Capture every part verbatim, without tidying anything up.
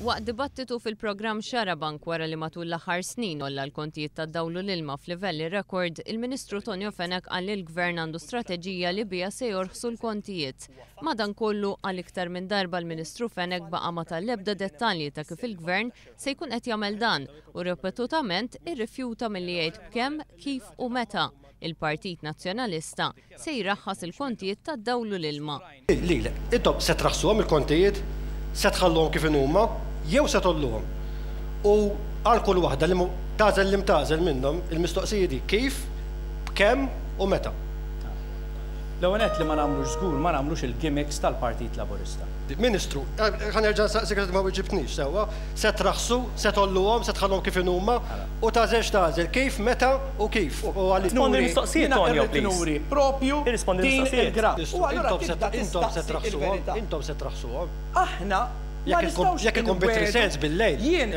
Waqt dibattitu fil-programm Xarabank wara li matul l-aħħar snin olla l-kontijiet tad-dawlu l-ilma f'livelli rekord, il-Ministru Tonio Fenech qal li l-Gvern għandu strateġija li biha se jorħsu l-kontijiet. Madankollu għal iktar minn darba l-Ministru Fenech baqa' ma tal-ebda dettalji ta' kif il-Gvern se jkun qed jagħmel dan u ripetutament irrifjuta milli jgħid b'kemm, kif u meta il-Partit Nazzjonalista se jraħħas il-kontijiet tad-dawlu l-ilma. Lilek, intom se traħsuhom il-kontijiet, se tħallhom kif inhuma, jew se tolluhom. U għal kull waħda li tażel li mtażel minnhom il-mistoqsija di kif, b'kemm u meta. L-ewwel nett li ma nagħmlux żgur ma nagħmlux il-gimmicks tal-Partit Laburista. Ministru, ħanerġa' saqsik ma wiġibtniex sewwa, se traħsu, se tolluhom, se tħallhom kif inhuma u tażel x'tażel kif, meta u kif. Rispondi l-mistoqsijiet Tonio, please. Propju din il-graf. Intom se traħsuhom, intom se traħsuhom. Aħna Jekk ikun bitri sens bil-lejl. Jien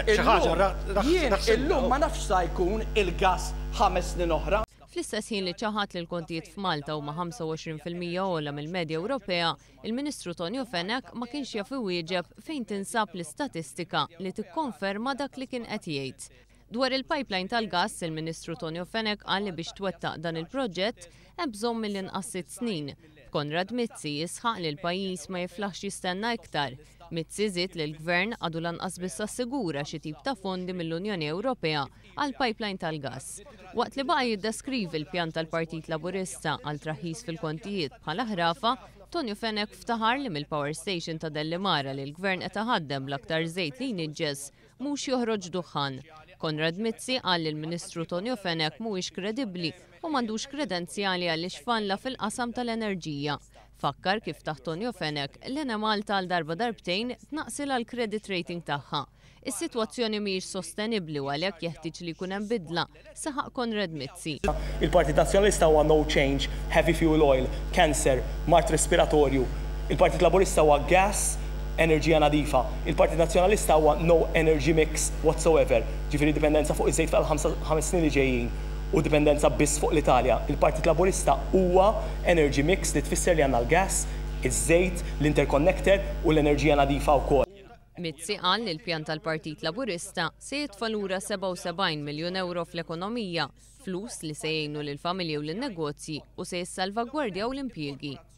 illum ma nafx sa jkun il-gas ħames snin oħra. Fl-istess ħin li ċaħat li l-kontijiet f'Malta huma ħamsa u għoxrin fil-mija ogħla mill-medja Ewropea, il-Ministru Tonio Fenech ma kienx jaf iwieġeb fejn tinsab l-istatistika li tikkonferma dak li kien qed jgħid. Dwar il-pipeline tal-gass, il-Ministru Tonio Fenech qal li biex twettaq dan il-proġett hemm bżonn mill-inqas sitt snin. Konrad Mizzi jisħaq li l-pajjiż ma jiflaħx jistenna iktar. Mizzi żied li l-Gvern għadu lanqas biss assigura xi tip ta' fondi mill-Unjoni Ewropea għal pipeline tal-gass. Waqt li baqa' jiddeskrivi l-pjan tal-Partit Laburista għal traħis fil-kontijiet bħala ħrafa, Tonio Fenech ftaħar li mill-Power Station ta' Dellimara li l-Gvern qed iħaddem l-aktar żejt li jniġġes mhux joħroġ duħan. Konrad Mizzi qal li l-Ministru Tonio Fenech mhuwiex kredibbli u m'għandux kredenzjali għal xfanla fil-qasam tal-enerġija. Fakkar kif taħt Tonio Fenech l-Ena Malta għal darba darbtejn tnaqsil għal credit rating tagħha. Is-sitwazzjoni mhijiex sostenibbli u għalhekk jeħtieġ li jkun hemm bidla, saħaq Konrad Mizzi. Il-Partit Nazzjonalista huwa no change, heavy fuel oil, cancer, mart respiratorju. Il-Partit Laburista huwa gas, enerġija nadifa. Il-Partit Nazzjonalista huwa no energy mix whatsoever. Ġifieri dipendenza fuq iż-żejt fil-ħames snin li ġejjin u dipendenza biss fuq l-Italja. Il-Partit Laburista huwa energy mix li tfisser li għandna l-gas, iż-żejt, l-interconnector u l-enerġija nadifa wkoll. Mizzi qal li l-pjan tal-Partit Laburista se jitfa' lura seba' u sebgħin miljun euro fl-ekonomija, flus li se jgħinu lill-familji u lin-negozji u se jissalvagwardjaw l-impjiegi.